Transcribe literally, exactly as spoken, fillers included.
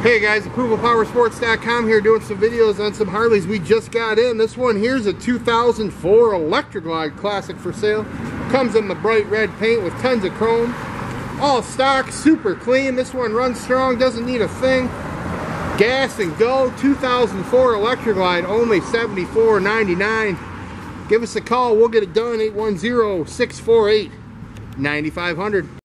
Hey guys, approval power sports dot com here doing some videos on some Harleys we just got in. This one here's a two thousand four ELECTRA Classic for sale. Comes in the bright red paint with tons of chrome. All stock, super clean. This one runs strong, doesn't need a thing. Gas and go. two thousand four ELECTRA, only seventy-four ninety-nine. Give us a call, we'll get it done. Eight one zero, six four eight, nine five zero zero.